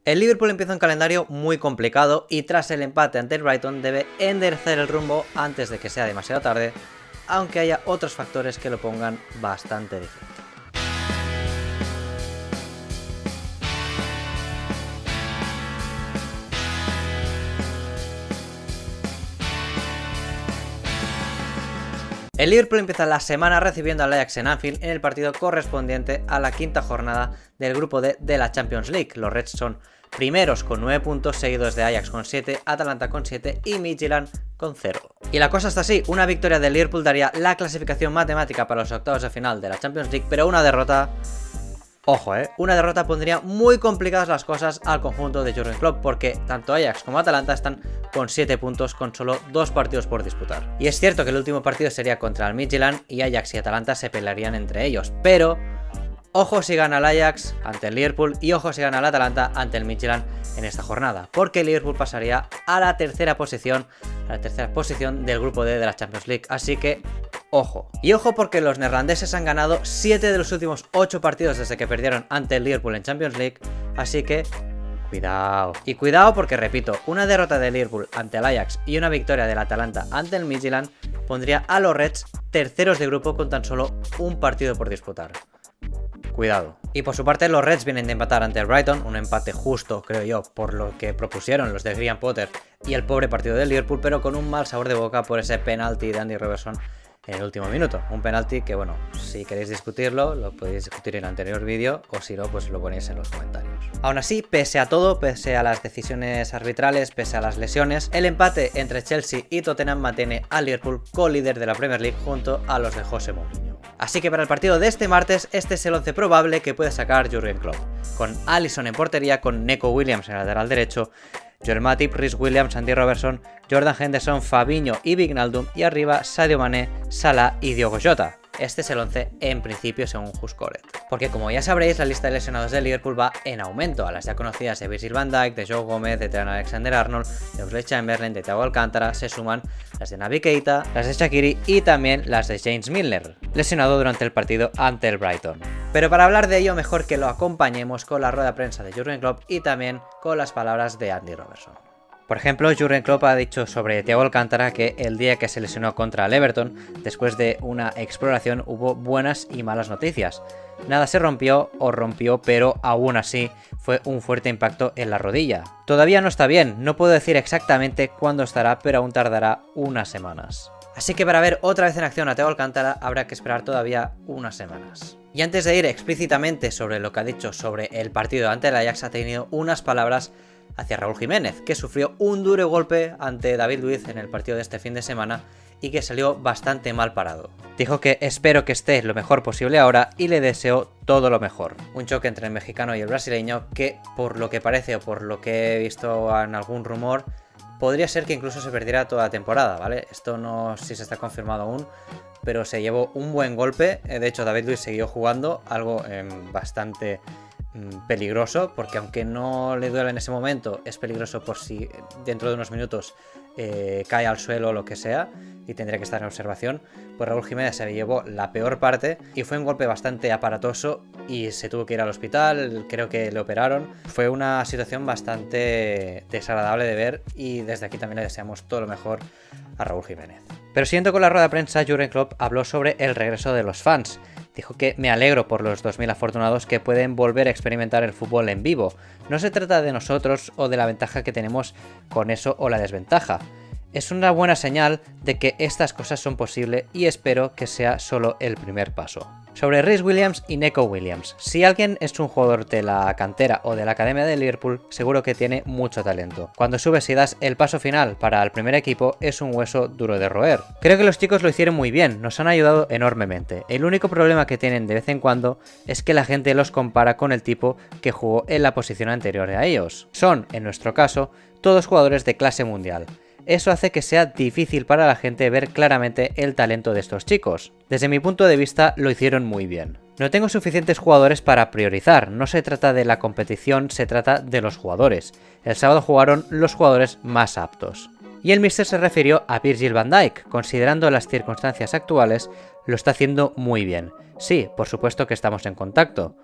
El Liverpool empieza un calendario muy complicado y tras el empate ante el Brighton debe enderezar el rumbo antes de que sea demasiado tarde, aunque haya otros factores que lo pongan bastante difícil. El Liverpool empieza la semana recibiendo al Ajax en Anfield en el partido correspondiente a la quinta jornada del grupo D de la Champions League. Los Reds son primeros con 9 puntos, seguidos de Ajax con 7, Atalanta con 7 y Midtjylland con 0. Y la cosa está así, una victoria del Liverpool daría la clasificación matemática para los octavos de final de la Champions League, pero una derrota... Ojo, una derrota pondría muy complicadas las cosas al conjunto de Jürgen Klopp, porque tanto Ajax como Atalanta están con 7 puntos con solo 2 partidos por disputar. Y es cierto que el último partido sería contra el Midtjylland y Ajax y Atalanta se pelearían entre ellos, pero ojo si gana el Ajax ante el Liverpool y ojo si gana el Atalanta ante el Midtjylland en esta jornada, porque el Liverpool pasaría a la tercera posición del grupo D de la Champions League, así que ojo. Y ojo porque los neerlandeses han ganado 7 de los últimos 8 partidos desde que perdieron ante el Liverpool en Champions League, así que cuidado. Y cuidado porque, repito, una derrota del Liverpool ante el Ajax y una victoria del Atalanta ante el Midtjylland pondría a los Reds terceros de grupo con tan solo un partido por disputar. Cuidado. Y por su parte los Reds vienen de empatar ante el Brighton, un empate justo, creo yo, por lo que propusieron los de Graham Potter y el pobre partido del Liverpool, pero con un mal sabor de boca por ese penalti de Andy Robertson en el último minuto. Un penalti que, bueno, si queréis discutirlo, lo podéis discutir en el anterior vídeo, o si no, pues lo ponéis en los comentarios. Aún así, pese a todo, pese a las decisiones arbitrales, pese a las lesiones, el empate entre Chelsea y Tottenham mantiene al Liverpool co-líder de la Premier League junto a los de José Mourinho. Así que para el partido de este martes, este es el 11 probable que puede sacar Jürgen Klopp, con Alisson en portería, con Neco Williams en el lateral derecho, Joel Matip, Rhys Williams, Andy Robertson, Jordan Henderson, Fabinho y Wijnaldum, y arriba Sadio Mané, Salah y Diogo Jota. Este es el 11 en principio según WhoScored. Porque como ya sabréis, la lista de lesionados del Liverpool va en aumento, a las ya conocidas de Virgil van Dijk, de Joe Gómez, de Trent Alexander-Arnold, de Oxlade-Chamberlain, de Thiago Alcántara, se suman las de Naby Keita, las de Shaqiri y también las de James Milner, lesionado durante el partido ante el Brighton. Pero para hablar de ello, mejor que lo acompañemos con la rueda de prensa de Jürgen Klopp y también con las palabras de Andy Robertson. Por ejemplo, Jürgen Klopp ha dicho sobre Thiago Alcántara que el día que se lesionó contra el Everton, después de una exploración, hubo buenas y malas noticias. Nada se rompió o rompió, pero aún así fue un fuerte impacto en la rodilla. Todavía no está bien, no puedo decir exactamente cuándo estará, pero aún tardará unas semanas. Así que para ver otra vez en acción a Thiago Alcántara habrá que esperar todavía unas semanas. Y antes de ir explícitamente sobre lo que ha dicho sobre el partido ante el Ajax, ha tenido unas palabras hacia Raúl Jiménez, que sufrió un duro golpe ante David Luiz en el partido de este fin de semana y que salió bastante mal parado. Dijo que espero que esté lo mejor posible ahora y le deseo todo lo mejor. Un choque entre el mexicano y el brasileño que, por lo que parece o por lo que he visto en algún rumor, podría ser que incluso se perdiera toda la temporada, ¿vale? Esto no sé si se está confirmado aún, pero se llevó un buen golpe. De hecho, David Luiz siguió jugando, algo bastante peligroso, porque aunque no le duele en ese momento, es peligroso por si dentro de unos minutos cae al suelo o lo que sea y tendría que estar en observación. Pues Raúl Jiménez se llevó la peor parte y fue un golpe bastante aparatoso y se tuvo que ir al hospital, creo que le operaron. Fue una situación bastante desagradable de ver y desde aquí también le deseamos todo lo mejor a Raúl Jiménez. Pero siguiendo con la rueda de prensa, Jürgen Klopp habló sobre el regreso de los fans. Dijo que me alegro por los 2000 afortunados que pueden volver a experimentar el fútbol en vivo. No se trata de nosotros o de la ventaja que tenemos con eso o la desventaja. Es una buena señal de que estas cosas son posibles y espero que sea solo el primer paso. Sobre Rhys Williams y Neco Williams. Si alguien es un jugador de la cantera o de la academia de Liverpool, seguro que tiene mucho talento. Cuando subes y das el paso final para el primer equipo, es un hueso duro de roer. Creo que los chicos lo hicieron muy bien, nos han ayudado enormemente. El único problema que tienen de vez en cuando es que la gente los compara con el tipo que jugó en la posición anterior a ellos. Son, en nuestro caso, todos jugadores de clase mundial. Eso hace que sea difícil para la gente ver claramente el talento de estos chicos. Desde mi punto de vista lo hicieron muy bien. No tengo suficientes jugadores para priorizar, no se trata de la competición, se trata de los jugadores. El sábado jugaron los jugadores más aptos. Y el míster se refirió a Virgil van Dijk, considerando las circunstancias actuales, lo está haciendo muy bien. Sí, por supuesto que estamos en contacto.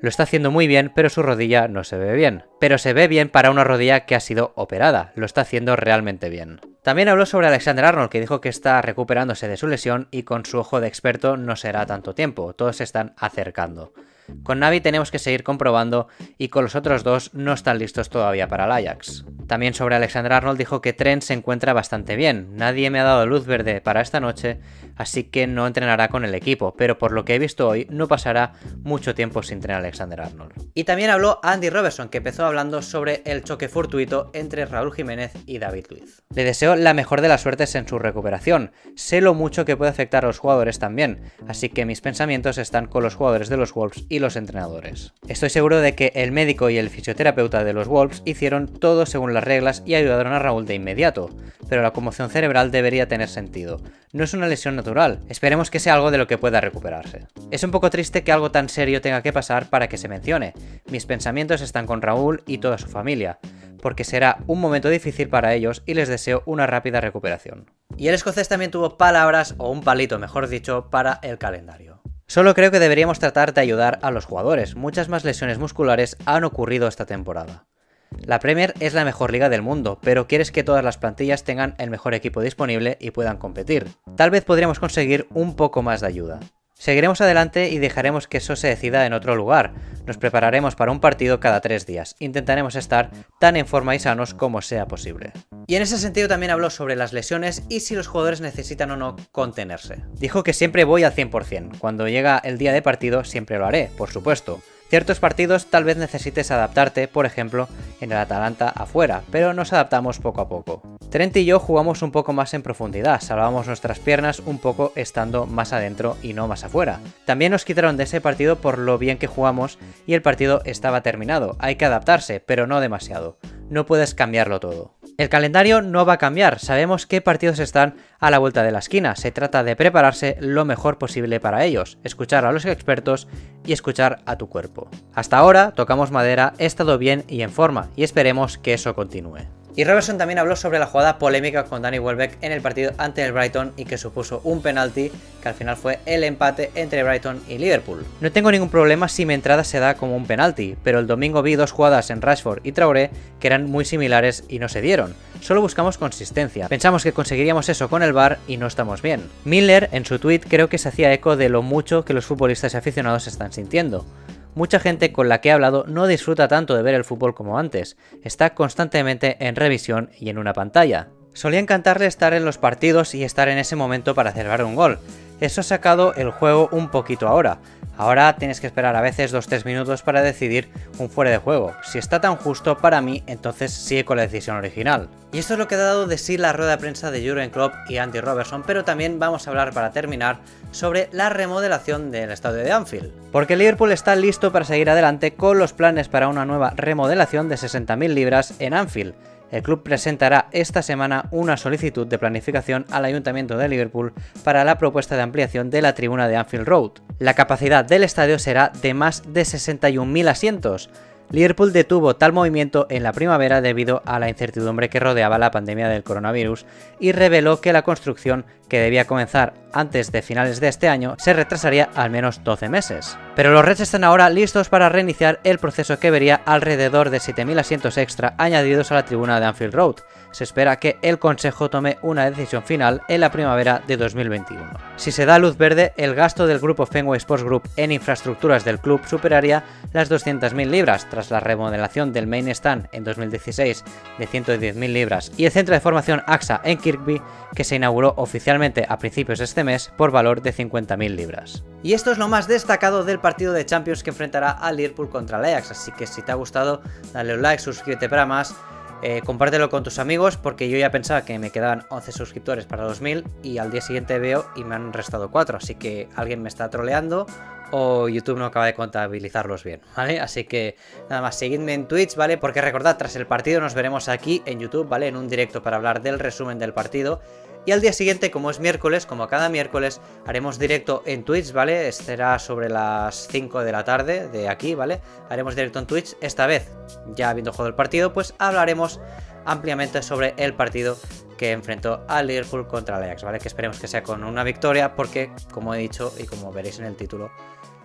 Lo está haciendo muy bien, pero su rodilla no se ve bien. Pero se ve bien para una rodilla que ha sido operada, lo está haciendo realmente bien. También habló sobre Alexander Arnold, que dijo que está recuperándose de su lesión y con su ojo de experto no será tanto tiempo, todos se están acercando. Con Navi tenemos que seguir comprobando y con los otros dos no están listos todavía para el Ajax. También sobre Alexander Arnold dijo que Trent se encuentra bastante bien, nadie me ha dado luz verde para esta noche, así que no entrenará con el equipo, pero por lo que he visto hoy no pasará mucho tiempo sin entrenar a Alexander Arnold. Y también habló Andy Robertson, que empezó hablando sobre el choque fortuito entre Raúl Jiménez y David Luiz. Le deseo la mejor de las suertes en su recuperación, sé lo mucho que puede afectar a los jugadores también, así que mis pensamientos están con los jugadores de los Wolves y los entrenadores. Estoy seguro de que el médico y el fisioterapeuta de los Wolves hicieron todo según las reglas y ayudaron a Raúl de inmediato, pero la conmoción cerebral debería tener sentido. No es una lesión natural, esperemos que sea algo de lo que pueda recuperarse. Es un poco triste que algo tan serio tenga que pasar para que se mencione. Mis pensamientos están con Raúl y toda su familia, porque será un momento difícil para ellos y les deseo una rápida recuperación. Y el escocés también tuvo palabras, o un palito mejor dicho, para el calendario. Solo creo que deberíamos tratar de ayudar a los jugadores, muchas más lesiones musculares han ocurrido esta temporada. La Premier es la mejor liga del mundo, pero quieres que todas las plantillas tengan el mejor equipo disponible y puedan competir. Tal vez podríamos conseguir un poco más de ayuda. Seguiremos adelante y dejaremos que eso se decida en otro lugar. Nos prepararemos para un partido cada 3 días. Intentaremos estar tan en forma y sanos como sea posible. Y en ese sentido también habló sobre las lesiones y si los jugadores necesitan o no contenerse. Dijo que siempre voy al 100%. Cuando llega el día de partido siempre lo haré, por supuesto. Ciertos partidos tal vez necesites adaptarte, por ejemplo, en el Atalanta afuera, pero nos adaptamos poco a poco. Trent y yo jugamos un poco más en profundidad, salvamos nuestras piernas un poco estando más adentro y no más afuera. También nos quitaron de ese partido por lo bien que jugamos y el partido estaba terminado, hay que adaptarse, pero no demasiado. No puedes cambiarlo todo. El calendario no va a cambiar, sabemos qué partidos están a la vuelta de la esquina, se trata de prepararse lo mejor posible para ellos, escuchar a los expertos y escuchar a tu cuerpo. Hasta ahora, tocamos madera, he estado bien y en forma, y esperemos que eso continúe. Y Robertson también habló sobre la jugada polémica con Danny Welbeck en el partido ante el Brighton y que supuso un penalti que al final fue el empate entre Brighton y Liverpool. No tengo ningún problema si mi entrada se da como un penalti, pero el domingo vi dos jugadas en Rashford y Traoré que eran muy similares y no se dieron. Solo buscamos consistencia. Pensamos que conseguiríamos eso con el VAR y no estamos bien. Milner en su tweet creo que se hacía eco de lo mucho que los futbolistas y aficionados están sintiendo. Mucha gente con la que he hablado no disfruta tanto de ver el fútbol como antes, está constantemente en revisión y en una pantalla. Solía encantarle estar en los partidos y estar en ese momento para celebrar un gol. Eso ha sacado el juego un poquito ahora. Ahora tienes que esperar a veces 2-3 minutos para decidir un fuera de juego. Si está tan justo para mí, entonces sigue con la decisión original. Y esto es lo que ha dado de sí la rueda de prensa de Jurgen Klopp y Andy Robertson, pero también vamos a hablar para terminar sobre la remodelación del estadio de Anfield. Porque Liverpool está listo para seguir adelante con los planes para una nueva remodelación de 60.000 libras en Anfield. El club presentará esta semana una solicitud de planificación al Ayuntamiento de Liverpool para la propuesta de ampliación de la tribuna de Anfield Road. La capacidad del estadio será de más de 61.000 asientos. Liverpool detuvo tal movimiento en la primavera debido a la incertidumbre que rodeaba la pandemia del coronavirus y reveló que la construcción, que debía comenzar antes de finales de este año, se retrasaría al menos 12 meses. Pero los Reds están ahora listos para reiniciar el proceso que vería alrededor de 7.000 asientos extra añadidos a la tribuna de Anfield Road. Se espera que el Consejo tome una decisión final en la primavera de 2021. Si se da luz verde, el gasto del grupo Fenway Sports Group en infraestructuras del club superaría las 200.000 libras tras la remodelación del Main Stand en 2016 de 110.000 libras y el centro de formación AXA en Kirkby, que se inauguró oficialmente a principios de este mes por valor de 50.000 libras. Y esto es lo más destacado del partido de Champions que enfrentará al Liverpool contra el Ajax, así que si te ha gustado, dale un like, suscríbete para más. Compártelo con tus amigos porque yo ya pensaba que me quedaban 11 suscriptores para 2000 y al día siguiente veo y me han restado 4, así que alguien me está troleando o YouTube no acaba de contabilizarlos bien, ¿vale? Así que nada más, seguidme en Twitch, ¿vale? Porque recordad, tras el partido nos veremos aquí en YouTube, ¿vale? En un directo para hablar del resumen del partido. Y al día siguiente, como es miércoles, como cada miércoles, haremos directo en Twitch, ¿vale? Será sobre las 5 de la tarde de aquí, ¿vale? Haremos directo en Twitch. Esta vez, ya habiendo jugado el partido, pues hablaremos ampliamente sobre el partido que enfrentó al Liverpool contra el Ajax, ¿vale? Que esperemos que sea con una victoria porque, como he dicho y como veréis en el título,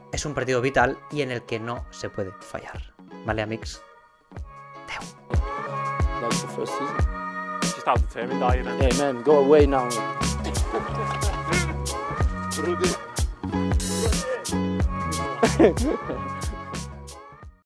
es un partido vital y en el que no se puede fallar. ¿Vale, amics? That's the first season. Just how determined are you then? Hey man, go away now. Rudy.